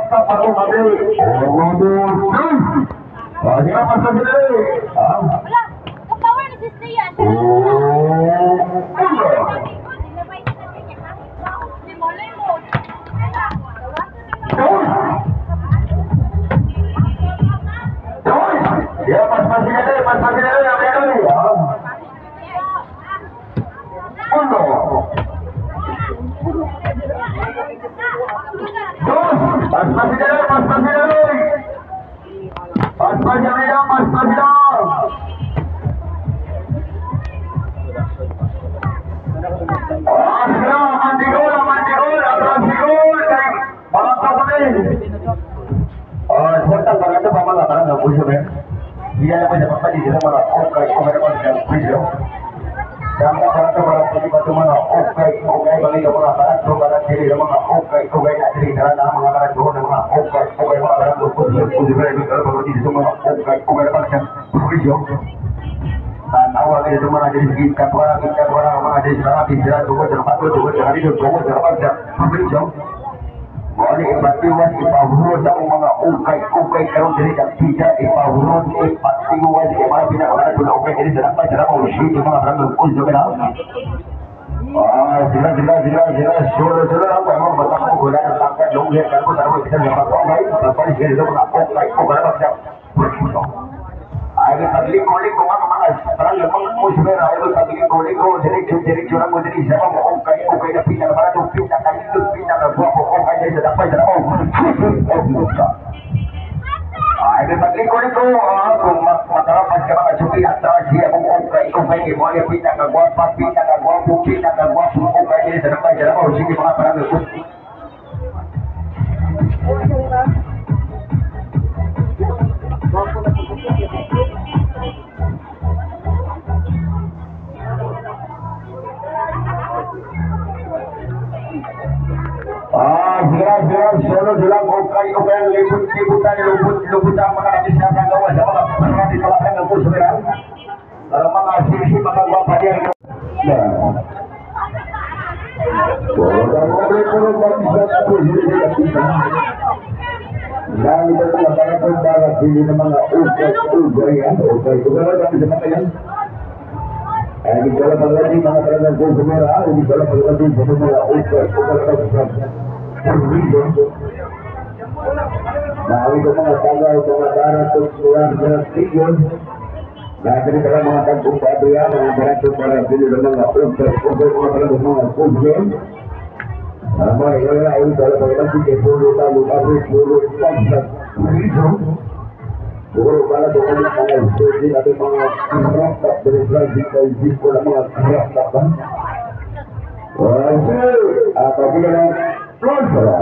mantap Pak Made. Oh, waduh. Lagi apa saja deh? Ah. Kebawa ni sister ya. Ya, Mas masih ada yang ada ya. Uno. Dos. Mas masih ada. Mas masih ada. Aman digol, atas digol. Malah apa nih? Sebentar banget tuh Mama nggak tahu busuk ya. Dia yang mendapat tadi kita malah oke mereka video. Jangan barang tadi batu mana oke bagi kamu lakukan tuh barang diri kamu oke nggak jadi karena mengatakan tuh nama oke malah barang tuh busuk itu kalau di semua oke mereka video. Dan awal itu mana jadi kita orang mana jadi salah bicara tuh hari itu video. Wali ipatiwan ipahurun sa mga ukay karon diri kag tidak ipahurun ipatiwan sa mga pinakalan kung ukay diri sa dapat sa mga ulit yung mga karang kung sa kana. Sila solo ako ang mga batang ko na tangkad long yan kan ko sa mga kita sa pagkakay tapos sila mga ukay ko para sa ay taglik-lik ko mga parang lamang musber ay taglik-lik ko diretso na mo diri sa mga ukay na pinakalan pinakagwapo ko ay sa dapat sa mga ay taglik-lik ko kung makarapas ka mga suki at siya kung ukay mo ay pinakagwapo ukay sa dapat sa mga sige mga parang solo jelang ukay liputan ang mga natisya ng gawa sa mga marami talagang ng puso nila. Dalam mga sisi mga guwapa niya. Dan itu adalah para pilih mga ukay yan. Ukay kami sa mga yan. Hindi ko lang pagdating mga talagang konsumera, hindi ko lang pagdating sa mga ukay. Dahil ko mga tagaw, mga darat, tulang sa tigyon. Dahil ka mga tagpong pabriya, mga darat, para pilih ng mga ukay, mga talagang mga konsumera. Ama ikaw ay dapat pagdating kay Puro Talo, Puro Pagkat, Puro para doon ang mga stage natin mga kraftak, beresrajik ay disco ng mga kraftak. Apabila ng Florida.